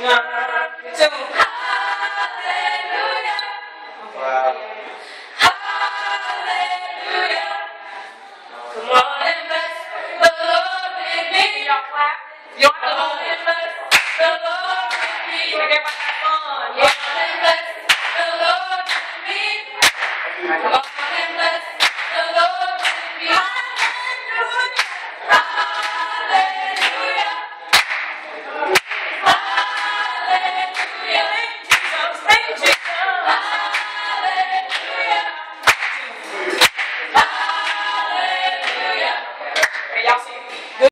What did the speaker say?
2, hallelujah. Wow. Hallelujah. Come on and bless the Lord with me. Y'all clap. Come on and bless the Lord with me. Everybody have fun. Come on and bless the Lord with me. Come on.